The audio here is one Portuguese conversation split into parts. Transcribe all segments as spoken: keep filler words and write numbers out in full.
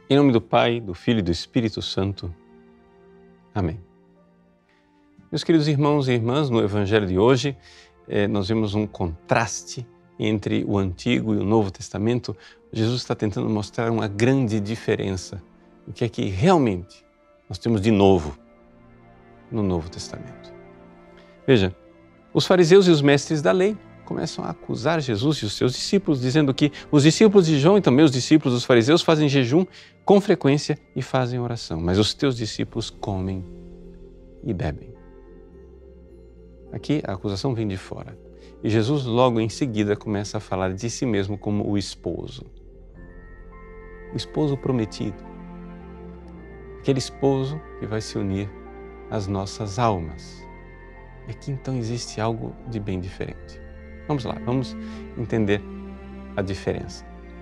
Em nome do Pai, do Filho e do Espírito Santo. Amém. Meus queridos irmãos e irmãs, no Evangelho de hoje, eh, nós vemos um contraste entre o Antigo e o Novo Testamento. Jesus está tentando mostrar uma grande diferença. O que é que realmente nós temos de novo no Novo Testamento. Veja, os fariseus e os mestres da lei começam a acusar Jesus e os seus discípulos, dizendo que os discípulos de João e também os discípulos dos fariseus fazem jejum com frequência e fazem oração, mas os teus discípulos comem e bebem. Aqui a acusação vem de fora. E Jesus logo em seguida começa a falar de si mesmo como o esposo. O esposo prometido. Aquele esposo que vai se unir às nossas almas. E aqui então existe algo de bem diferente. Vamos lá, vamos entender a diferença.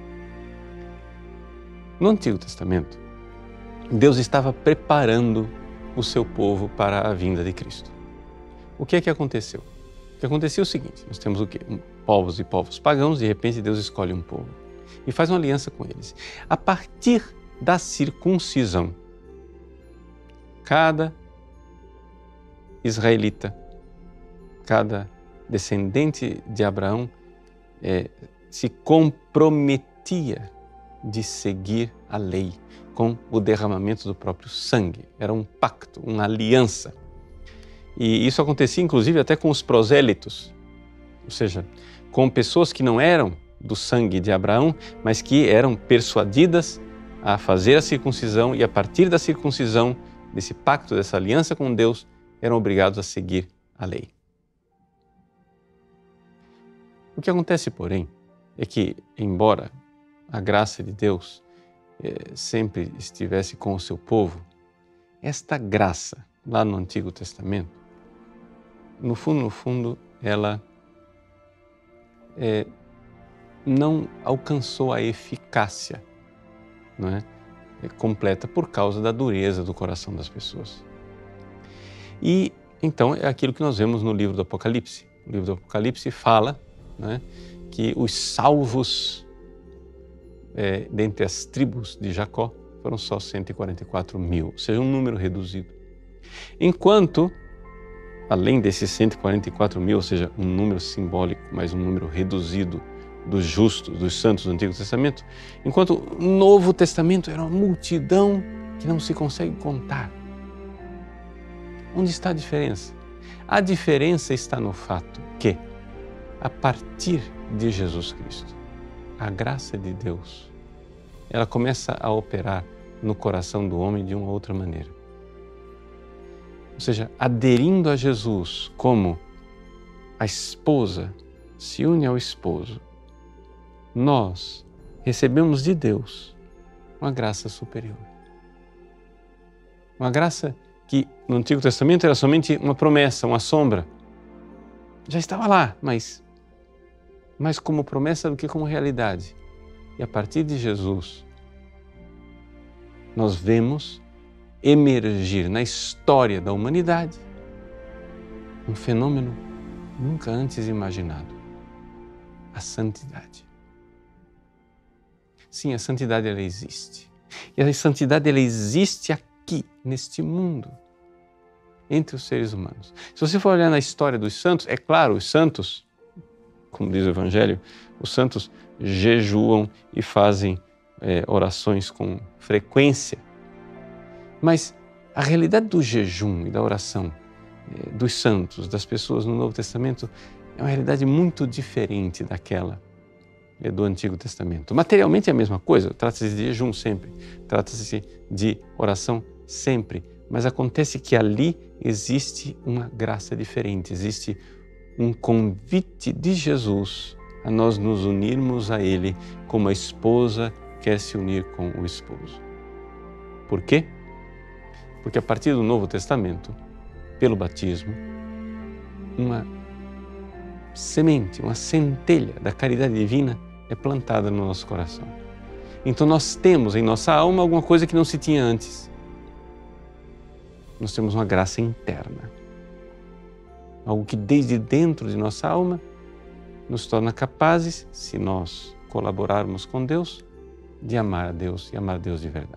No Antigo Testamento, Deus estava preparando o seu povo para a vinda de Cristo. O que é que aconteceu? O que aconteceu é o seguinte, nós temos o quê? Povos e povos pagãos, de repente Deus escolhe um povo e faz uma aliança com eles. A partir da circuncisão, cada israelita, cada descendente de Abraão é, se comprometia de seguir a lei com o derramamento do próprio sangue. Era um pacto, uma aliança. E isso acontecia inclusive até com os prosélitos, ou seja, com pessoas que não eram do sangue de Abraão, mas que eram persuadidas a fazer a circuncisão e a partir da circuncisão, desse pacto, dessa aliança com Deus, eram obrigados a seguir a lei. O que acontece, porém, é que, embora a graça de Deus eh, sempre estivesse com o seu povo, esta graça, lá no Antigo Testamento, no fundo, no fundo, ela eh, não alcançou a eficácia, não é? É completa por causa da dureza do coração das pessoas. E, então, é aquilo que nós vemos no livro do Apocalipse. O livro do Apocalipse fala, né, que os salvos é, dentre as tribos de Jacó foram só cento e quarenta e quatro mil, ou seja, um número reduzido. Enquanto, além desses cento e quarenta e quatro mil, ou seja, um número simbólico, mas um número reduzido dos justos, dos santos do Antigo Testamento, enquanto o Novo Testamento era uma multidão que não se consegue contar. Onde está a diferença? A diferença está no fato que, a partir de Jesus Cristo, a graça de Deus, ela começa a operar no coração do homem de uma outra maneira. Ou seja, aderindo a Jesus como a esposa se une ao esposo, nós recebemos de Deus uma graça superior. Uma graça que no Antigo Testamento era somente uma promessa, uma sombra. Já estava lá, mas mais como promessa do que como realidade. E a partir de Jesus, nós vemos emergir na história da humanidade um fenômeno nunca antes imaginado: a santidade. Sim, a santidade ela existe. E a santidade ela existe aqui, neste mundo, entre os seres humanos. Se você for olhar na história dos santos, é claro, os santos, como diz o Evangelho, os santos jejuam e fazem é, orações com frequência. Mas a realidade do jejum e da oração é, dos santos, das pessoas no Novo Testamento, é uma realidade muito diferente daquela é, do Antigo Testamento. Materialmente é a mesma coisa, trata-se de jejum sempre, trata-se de oração sempre, mas acontece que ali existe uma graça diferente, existe um convite de Jesus a nós nos unirmos a Ele como a esposa quer se unir com o esposo. Por quê? Porque a partir do Novo Testamento, pelo batismo, uma semente, uma centelha da caridade divina é plantada no nosso coração. Então nós temos em nossa alma alguma coisa que não se tinha antes. Nós temos uma graça interna. Algo que desde dentro de nossa alma nos torna capazes, se nós colaborarmos com Deus, de amar a Deus e amar a Deus de verdade.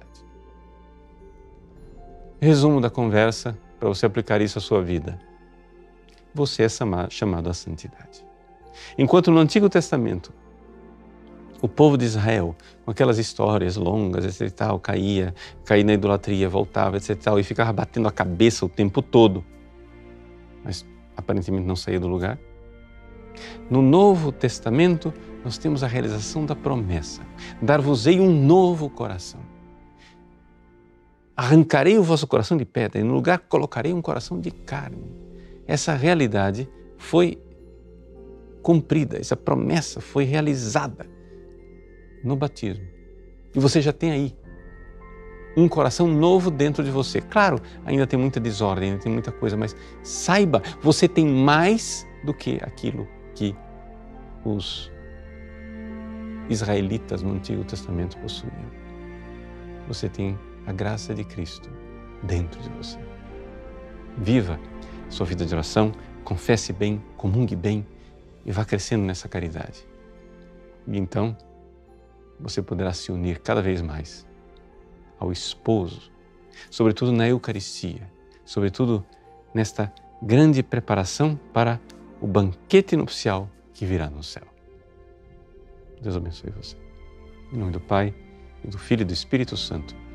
Resumo da conversa, para você aplicar isso à sua vida. Você é chamado à santidade. Enquanto no Antigo Testamento, o povo de Israel, com aquelas histórias longas, etc e tal, caía, caía na idolatria, voltava, etc e tal, e ficava batendo a cabeça o tempo todo, mas aparentemente não saía do lugar. No Novo Testamento, nós temos a realização da promessa: dar-vos-ei um novo coração. Arrancarei o vosso coração de pedra e no lugar colocarei um coração de carne. Essa realidade foi cumprida, essa promessa foi realizada no batismo. E você já tem aí um coração novo dentro de você. Claro, ainda tem muita desordem, ainda tem muita coisa, mas saiba, você tem mais do que aquilo que os israelitas no Antigo Testamento possuíam. Você tem a graça de Cristo dentro de você. Viva sua vida de oração, confesse bem, comungue bem e vá crescendo nessa caridade. E então, você poderá se unir cada vez mais ao esposo, sobretudo na Eucaristia, sobretudo nesta grande preparação para o banquete nupcial que virá no céu. Deus abençoe você. Em nome do Pai, e do Filho e do Espírito Santo.